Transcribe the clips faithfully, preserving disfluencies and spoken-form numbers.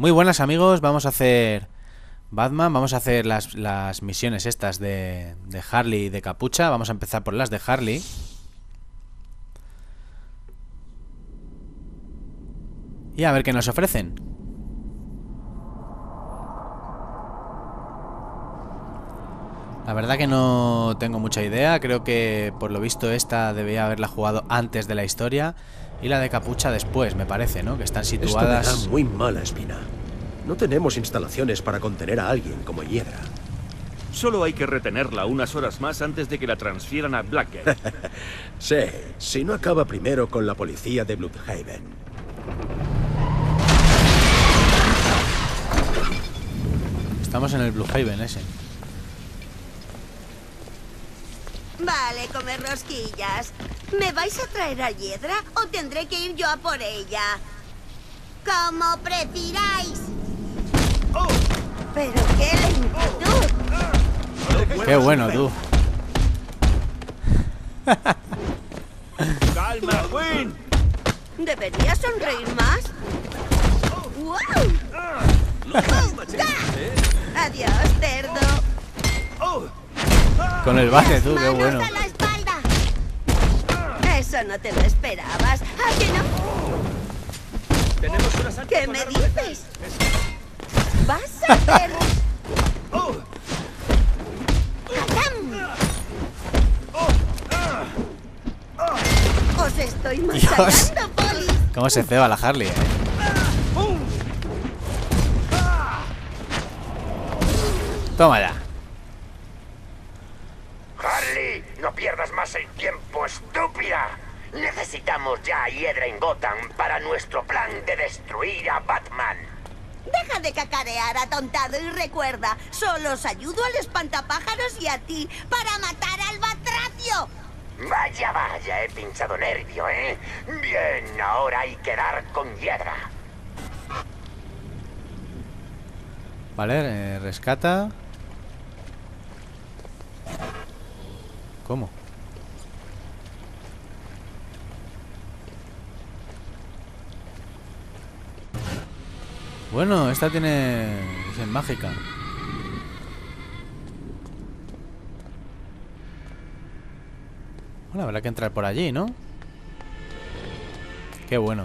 Muy buenas amigos, vamos a hacer Batman, vamos a hacer las, las misiones estas de, de Harley y de Capucha. Vamos a empezar por las de Harley. Y a ver qué nos ofrecen. La verdad que no tengo mucha idea. Creo que por lo visto esta debía haberla jugado antes de la historia y la de Capucha después, me parece, ¿no? Que están situadas... Esto me da muy mala espina. No tenemos instalaciones para contener a alguien como Hiedra. Solo hay que retenerla unas horas más antes de que la transfieran a Blackgate. Sí, si no acaba primero con la policía de Blüdhaven. Estamos en el Blüdhaven ese. Vale, comer rosquillas. ¿Me vais a traer a Hiedra o tendré que ir yo a por ella? Como prefiráis. ¡Oh! Pero qué lentitud. Qué bueno, tú. ¡Calma, Quinn! ¿Debería sonreír más? ¡Wow! Adiós, cerdo. ¡Oh! Con el bate, tú, qué Manos bueno. a la espalda. Eso no te lo esperabas. ¿A que no? Tenemos un asalto ¿Qué con me armas dices? letales. ¿Vas a hacer? ¡Oh! Os estoy Dios. masacrando, Poli. Cómo se ceba la Harley, eh. Toma ya. Harley, no pierdas más el tiempo, estúpida. Necesitamos ya a Hiedra en Gotham para nuestro plan de destruir a Batman. Deja de cacarear, atontado, y recuerda, solo os ayudo al espantapájaros y a ti para matar al Batracio. Vaya, vaya, he pinchado nervio, ¿eh? Bien, ahora hay que dar con Hiedra. Vale, eh, rescata. ¿Cómo? Bueno, esta tiene... es mágica. Bueno, habrá que entrar por allí, ¿no? Qué bueno.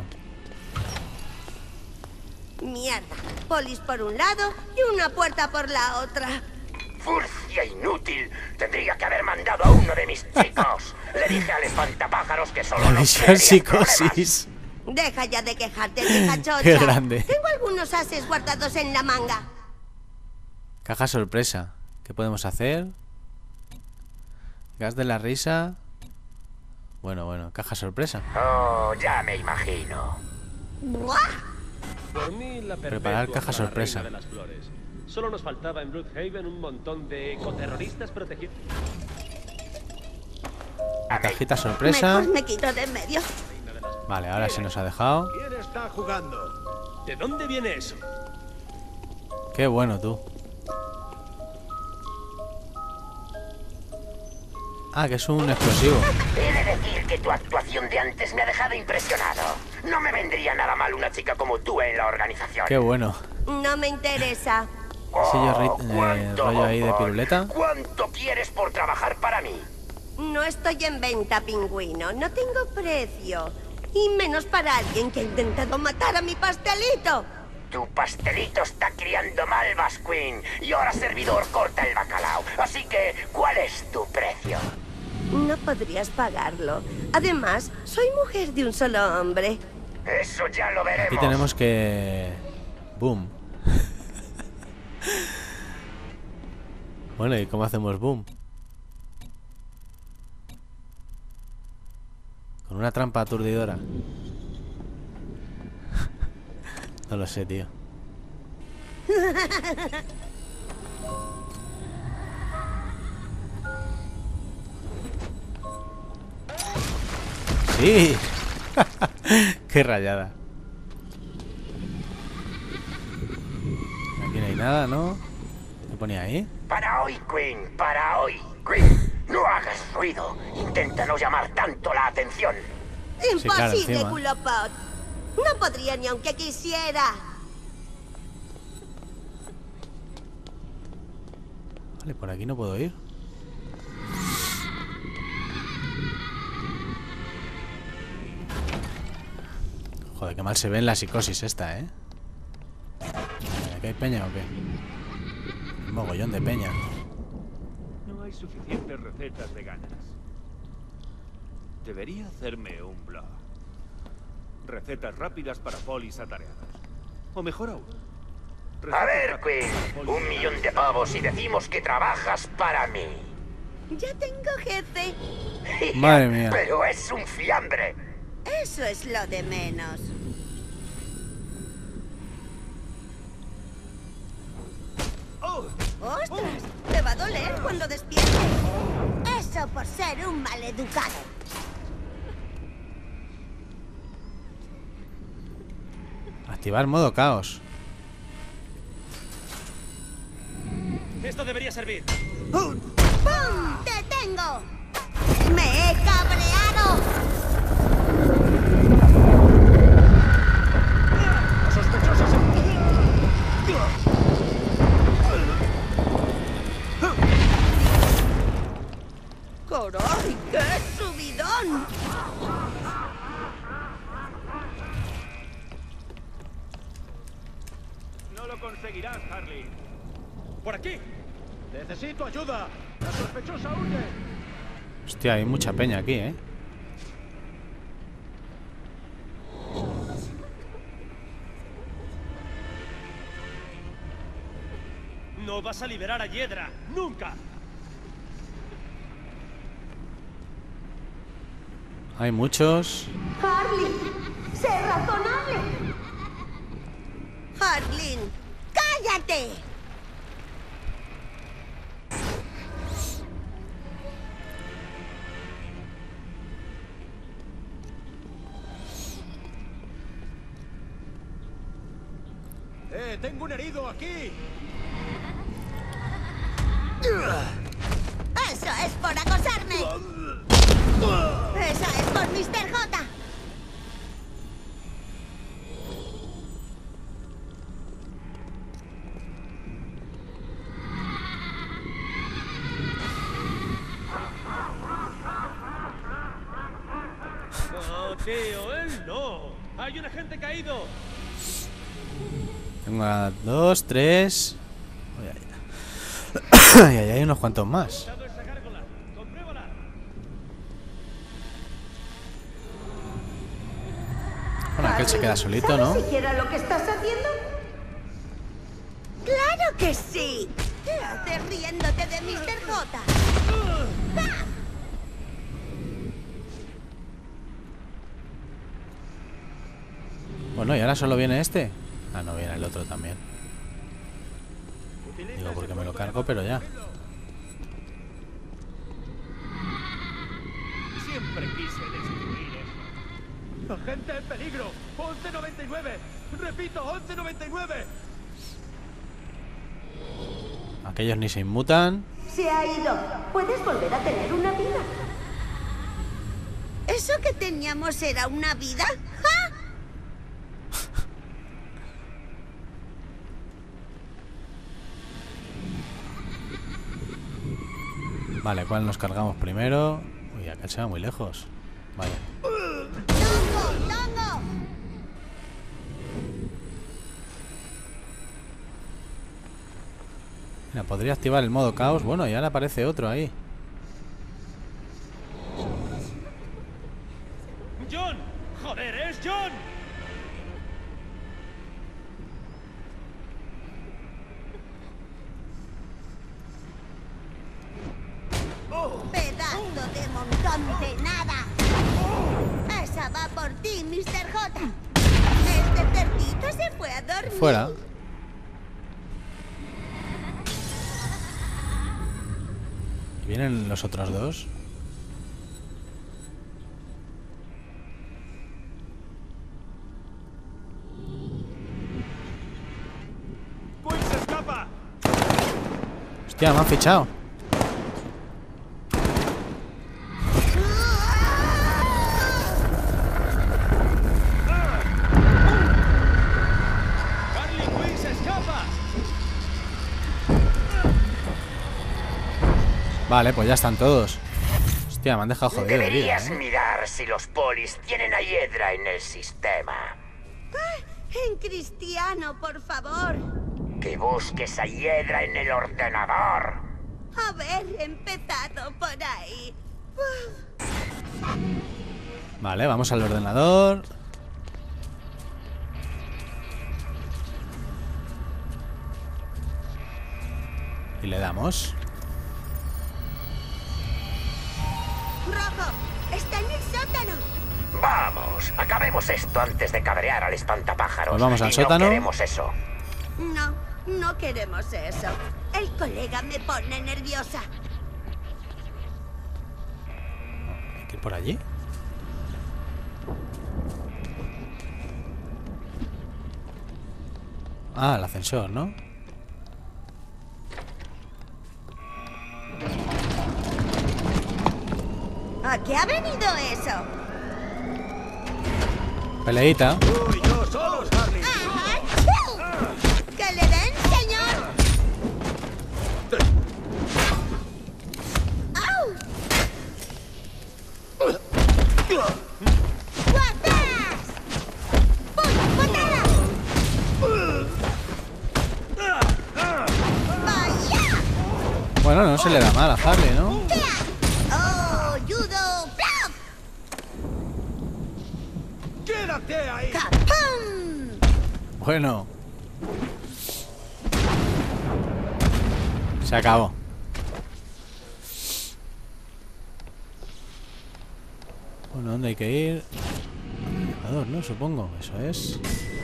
Mierda, polis por un lado y una puerta por la otra. Furcia inútil. Tendría que haber mandado a uno de mis chicos. Le dije al espantapájaros que solo La nos misión crearía psicosis. Deja ya de quejarte, vieja chocha. Qué grande. Tengo algunos ases guardados en la manga. Caja sorpresa. ¿Qué podemos hacer? Gas de la risa. Bueno, bueno, caja sorpresa. Oh, ya me imagino. ¡Buah! Por mí, la Preparar caja para la sorpresa. reina de las flores. Solo nos faltaba en Blüdhaven un montón de ecoterroristas protegidos. La cajita sorpresa. Mejor me quito de en medio. Vale, ahora se nos ha dejado. ¿Quién está jugando? ¿De dónde viene eso? Qué bueno, tú. Ah, que es un explosivo. He de decir que tu actuación de antes me ha dejado impresionado. No me vendría nada mal una chica como tú en la organización. Qué bueno. No me interesa. Sí, yo ri- eh, ¿cuánto, rollo ahí de bombón? piruleta. ¿Cuánto quieres por trabajar para mí? No estoy en venta, pingüino. No tengo precio. Y menos para alguien que ha intentado matar a mi pastelito. Tu pastelito está criando malvas, Quinn. Y ahora servidor corta el bacalao. Así que, ¿cuál es tu precio? No podrías pagarlo. Además, soy mujer de un solo hombre. Eso ya lo veremos. Aquí tenemos que... Boom. Bueno, ¿y cómo hacemos boom? Con una trampa aturdidora. No lo sé, tío. ¡Sí! ¡Qué rayada! Aquí no hay nada, ¿no? ¿Qué ponía ahí? Para hoy, Quinn, para hoy. Quinn, no hagas ruido. Intenta no llamar tanto la atención. Sí, claro, Imposible, encima. culopot. No podría ni aunque quisiera. Vale, por aquí no puedo ir. Joder, qué mal se ve en la psicosis esta, ¿eh? ¿Aquí hay peña o qué? Un mogollón de peña. No hay suficientes recetas veganas. Debería hacerme un blog. Recetas rápidas para polis atareados. O mejor aún. A ver, Quinn, un millón de pavos y decimos que trabajas para mí. Ya tengo jefe. Madre mía. Pero es un fiambre. Eso es lo de menos. ¡Ostras! Te va a doler cuando despiertes. Eso por ser un maleducado. Activar modo caos. Esto debería servir. ¡Pum! ¡Te tengo! ¡Me he cabreado! ¡Sospechosos! ¡Caray! ¡Qué subidón! No lo conseguirás, Harley. ¡Por aquí! ¡Necesito ayuda! ¡La sospechosa huye! Hostia, hay mucha peña aquí, ¿eh? ¡No vas a liberar a Hiedra! ¡Nunca! Hay muchos. ¡Harley! ¡Sé razonable! ¡Harley! ¡Cállate! ¡Eh, tengo un herido aquí! ¡Eso es por acosarme! ¡Esa es por mister J! ¡Oh, tío! ¡Él no! ¡Hay un agente caído! Tengo a dos, tres. Uy, ay, ay, ay, hay unos cuantos más. ¡Dado esa gárgola! ¡Compruébala! Bueno, aquel se queda solito, ¿Sabes ¿no? siquiera lo que estás haciendo? ¡Claro que sí! ¿Qué haces riéndote de mister J? ¡Ah! Bueno, y ahora solo viene este. Ah, no, viene el otro también. Digo, porque me lo cargo, pero ya. Siempre quise destruir eso. ¡Agente en peligro! ¡once noventa y nueve! ¡Repito, once noventa y nueve! Aquellos ni se inmutan. Se ha ido. Puedes volver a tener una vida. ¿Eso que teníamos era una vida? ¡Ja! Vale, ¿cuál nos cargamos primero? Uy, aquel se va muy lejos. Vaya. ¡Tongo! ¡Tongo! Mira, podría activar el modo caos. Bueno, y ahora aparece otro ahí. ¡John! ¡Joder, es John! ¡Pedazo de montón de nada! ¡Esa va por ti, mister J! Este cerdito se fue a dormir. Fuera. ¿Y vienen los otros dos? ¡Quill se escapa! Hostia, me han fichado. ¡Harley Quinn se escapa! Vale, pues ya están todos. Hostia, me han dejado jodido de vida, Deberías ¿eh? mirar si los polis tienen a Hiedra en el sistema. En cristiano, por favor. Que busques a Hiedra en el ordenador. Haber empezado por ahí. Vale, vamos al ordenador. Y le damos. Rojo, está en el sótano. Vamos, acabemos esto antes de cabrear al espantapájaros. Pues vamos al y sótano. No queremos eso. No, no queremos eso. El colega me pone nerviosa. ¿Hay que ir por allí? Ah, el ascensor, ¿no? ¿A qué ha venido eso? Peleita. Tú y yo solos, Harley. ¡Achú! ¡Que le den, señor! ¡Au! ¡Guapas! ¡Pum! ¡Patada! ¡Vaya! Bueno, no se le da mal a Harley, ¿no? ¡Oh, judo! ¡Plop! ¡Quédate ahí! ¡Capum! Bueno. Se acabó. Bueno, ¿dónde hay que ir? Al elevador, ¿no? Supongo. Eso es.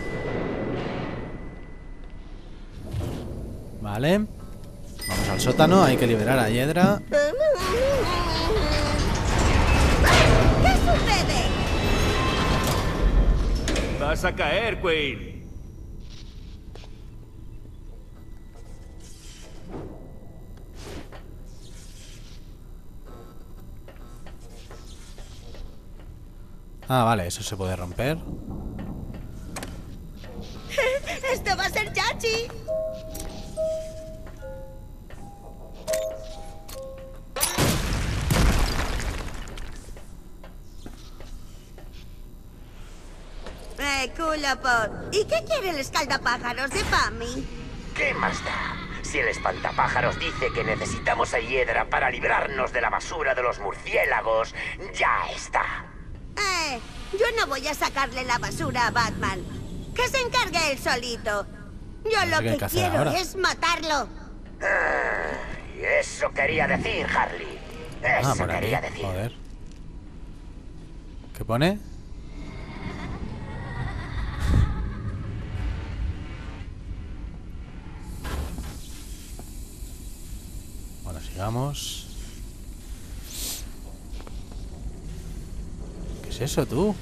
Vale. Vamos al sótano. Hay que liberar a Hiedra. ¿Qué sucede? Vas a caer, Quayle. Ah, vale. Eso se puede romper. Esto va a ser chachi. Eh, culopot. ¿Y qué quiere el escaldapájaros de Pami? ¿Qué más da? Si el espantapájaros dice que necesitamos a Hiedra para librarnos de la basura de los murciélagos, ya está. Eh, yo no voy a sacarle la basura a Batman. Que se encargue él solito. Yo lo sé qué hay que que hacer quiero ahora. es matarlo. Ah, y eso quería decir, Harley. Eso Ah, por aquí. quería decir. Joder. ¿Qué pone? Bueno, sigamos. ¿Qué es eso, tú?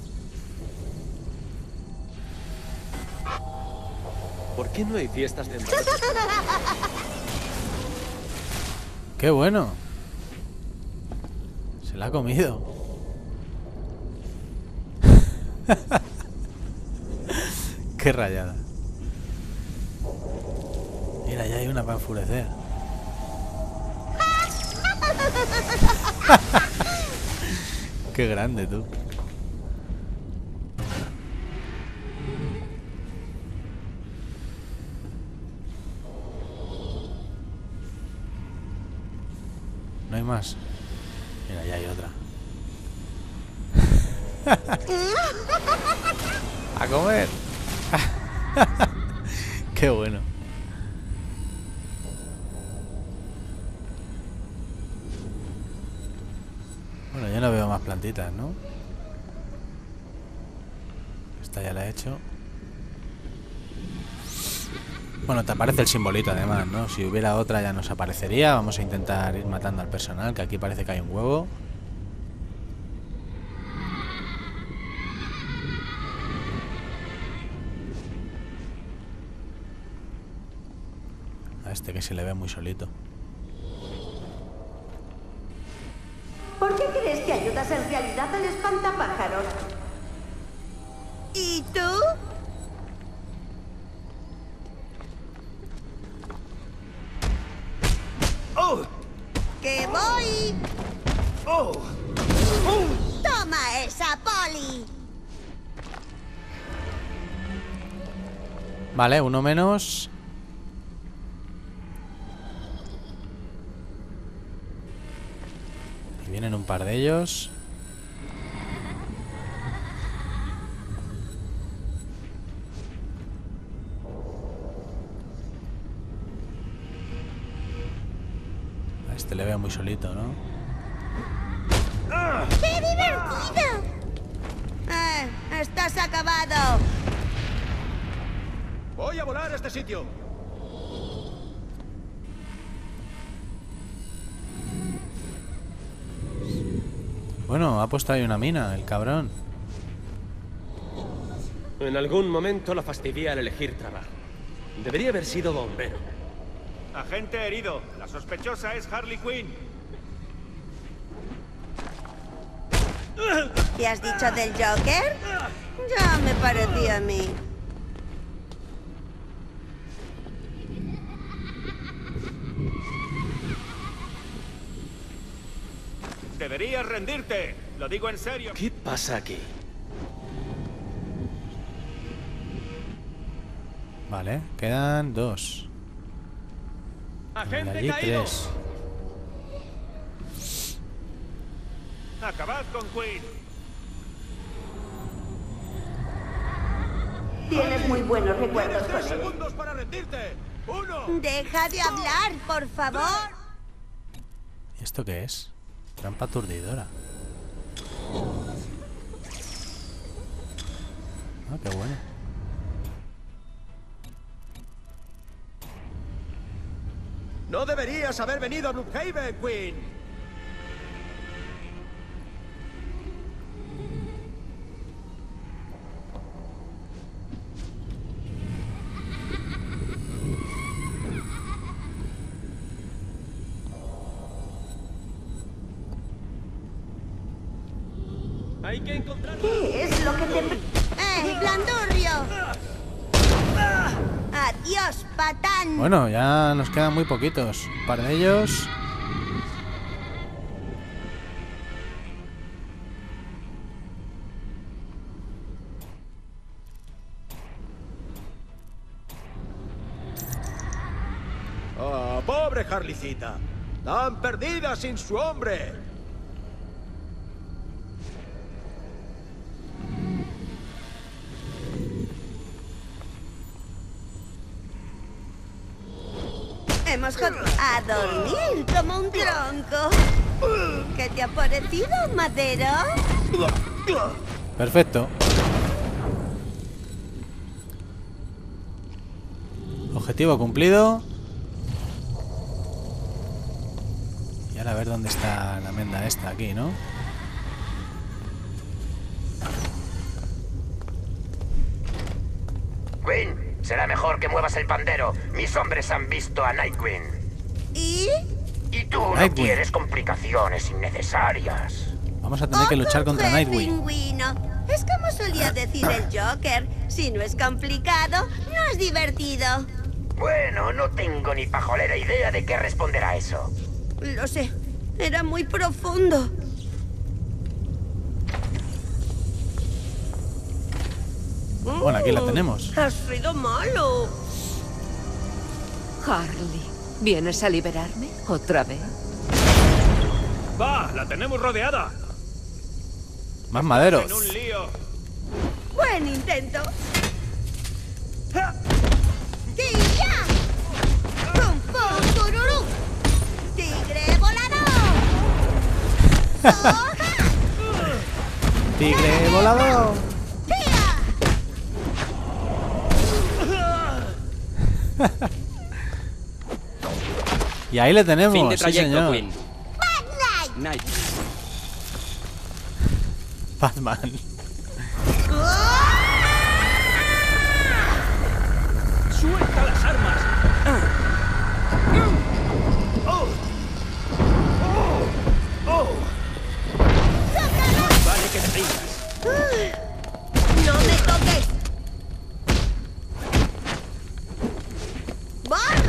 ¿Por qué no hay fiestas de embarazo? ¡Qué bueno! Se la ha comido. ¡Qué rayada! Mira, ya hay una para enfurecer. ¡Qué grande, tú! No hay más. Mira, ya hay otra. ¡A comer! ¡Qué bueno! Bueno, yo no veo más plantitas, ¿no? Esta ya la he hecho. Bueno, te aparece el simbolito además, ¿no? Si hubiera otra ya nos aparecería. Vamos a intentar ir matando al personal, que aquí parece que hay un huevo. A este que se le ve muy solito. ¿Por qué crees que ayudas en realidad al espantapájaros? ¿Y tú? ¡Oh! ¡Qué ¡Toma esa, Polly! Vale, uno menos. Y vienen un par de ellos. A este le veo muy solito, ¿no? ¡Qué divertido! Eh, estás acabado. Voy a volar a este sitio. Bueno, ha puesto ahí una mina, el cabrón. En algún momento la fastidié al elegir trabajo. Debería haber sido bombero. Agente herido. La sospechosa es Harley Quinn. ¿Qué has dicho del Joker? Ya me parecía a mí. Deberías rendirte. Lo digo en serio. ¿Qué pasa aquí? Vale, quedan dos. Y de ¡Agente allí caído! tres. Acabad con Quinn. Tienes muy buenos recuerdos Tienes con tres él. segundos para rendirte. Uno. Deja de hablar, por favor. ¿Y esto qué es? Trampa aturdidora. Ah, qué bueno. No deberías haber venido a Brookhaven, Quinn. Hay que encontrarlo. ¿Qué es lo que te... ¡Eh, Blandurrio! ¡Adiós, patán! Bueno, ya nos quedan muy poquitos. Un par de ellos. Ah, pobre Harleycita. Tan perdida sin su hombre. Hemos jugado a dormir como un tronco. ¿Qué te ha parecido, Madero? Perfecto. Objetivo cumplido. Y ahora a ver dónde está la menda esta aquí, ¿no? Quinn, será mejor que muevas el pandero. Mis hombres han visto a Nightwing. ¿Y? Y tú no Nightwing. quieres complicaciones innecesarias. Vamos a tener que luchar Ojo, contra fe, Nightwing. pingüino. Es como solía decir el Joker. Si no es complicado, no es divertido. Bueno, no tengo ni pajolera idea de qué responder a eso. Lo sé. Era muy profundo. Bueno, aquí la tenemos. Has sido malo. Harley, ¿vienes a liberarme otra vez? ¡Va! ¡La tenemos rodeada! Más maderos. En un lío. Buen intento. ¡Tilla! ¡Pum, pum, tururú! ¡Tigre volador! ¡Soja! Tigre volador. ¡Tía! Y ahí le tenemos. Fin de sí, trayecto, señor. Quinn. ¡Bad Night! Night. Batman. ¡Suelta las armas! Vale que te rindas. ¡No me toques!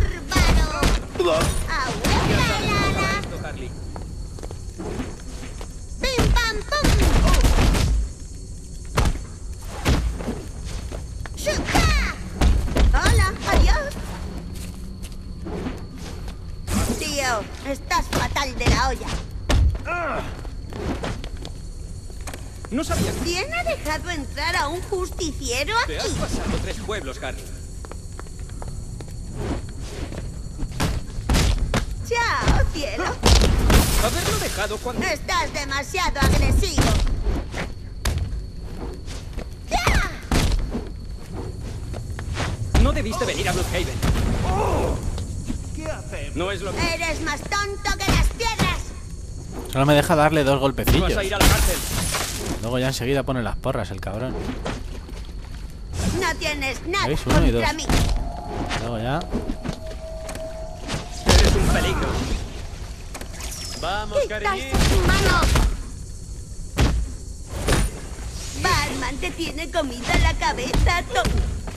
¡Bárbaro! ¡Abuela! Esto, Harley. No sabía que... ¿Quién ha dejado entrar a un justiciero Te has aquí? pasado tres pueblos, Harry. ¡Chao, cielo! Haberlo dejado cuando... Estás demasiado agresivo. ¡Ya! No debiste venir a Bloodhaven. ¿Qué hacemos? No es lo que... Eres más tonto que las piedras. Solo me deja darle dos Vas golpecillos. a ir a la cárcel. Luego ya enseguida pone las porras el cabrón. No tienes nada ¿Veis? Uno y contra dos. mí. Luego ya... Eres un peligro. Vamos, ¡Quitarse cariñín. su mano! Batman te tiene comida en la cabeza, to-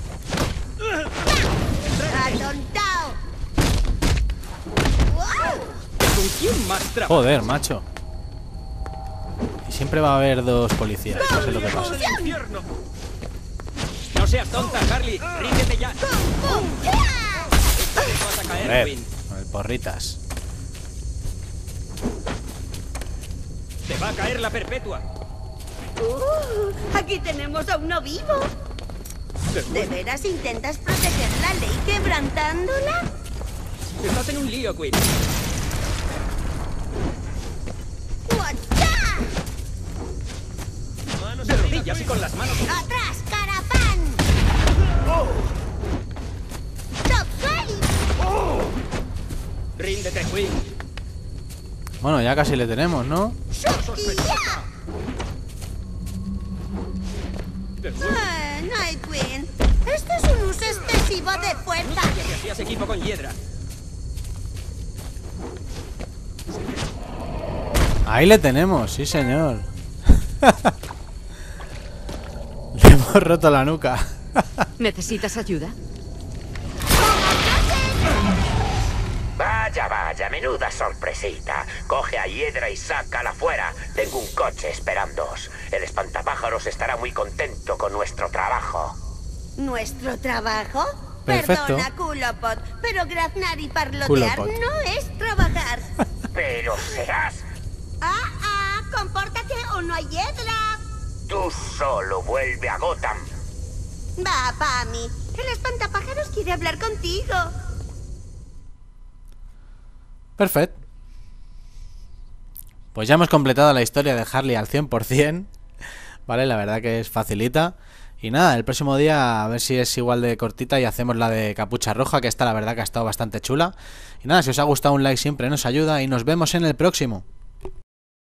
¡Atontao! ¡Wow! ¿Con quién más trabajas? Joder, macho. Y siempre va a haber dos policías. No sé lo que pasa. ¡El infierno! No seas tonta, Harley. Ríndete ya. ¡Pum, pum! ¡Ya! Esta vez vas a caer, Joder, Quinn. con el porritas. Te va a caer la perpetua. Uh, aquí tenemos a uno vivo. ¿De veras intentas proteger la ley quebrantándola? Estás en un lío, Quinn. ¡Guachá! De rodillas y con las manos... ¡Atrás, carapán! ¡Top seis! Ríndete, Quinn. Bueno, ya casi le tenemos, ¿no? ¡Y ya! Eh, Nightwing, esto es un uso excesivo de fuerza. Que hacías equipo con Hiedra. Ahí le tenemos, sí señor. Le hemos roto la nuca. ¿Necesitas ayuda? Vaya, vaya, menuda sorpresita. Coge a Hiedra y sácala fuera. Tengo un coche esperándoos. El espantapájaros estará muy contento con nuestro trabajo. ¿Nuestro trabajo? Perfecto. Perdona, Culopot, pero graznar y parlotear Culopot. no es trabajar. Pero serás... ¡Ah, ah! ¡Compórtate o no hay hiedra! Tú solo vuelve a Gotham. Va, Pami. El espantapájaros quiere hablar contigo. Perfecto. Pues ya hemos completado la historia de Harley al cien por cien. Vale, la verdad que es facilita. Y nada, el próximo día a ver si es igual de cortita y hacemos la de Capucha Roja, que esta la verdad que ha estado bastante chula. Y nada, si os ha gustado un like siempre nos ayuda y nos vemos en el próximo.